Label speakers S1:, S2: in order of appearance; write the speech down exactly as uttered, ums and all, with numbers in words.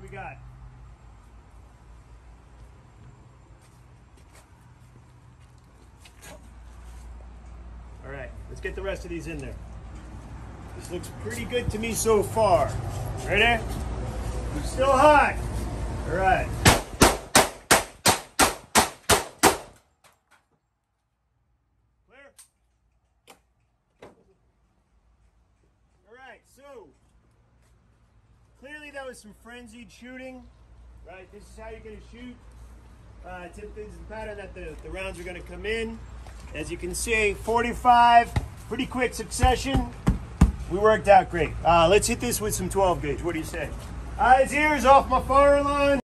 S1: we got? All right, let's get the rest of these in there. This looks pretty good to me so far. Ready? We're still hot. All right. Clear? All right, so clearly that was some frenzied shooting, right? This is how you're gonna shoot. Uh, typically this is the pattern that the, the rounds are gonna come in. As you can see, forty-five, pretty quick succession. We worked out great. Uh, let's hit this with some twelve gauge. What do you say? Eyes, ears off my fire line.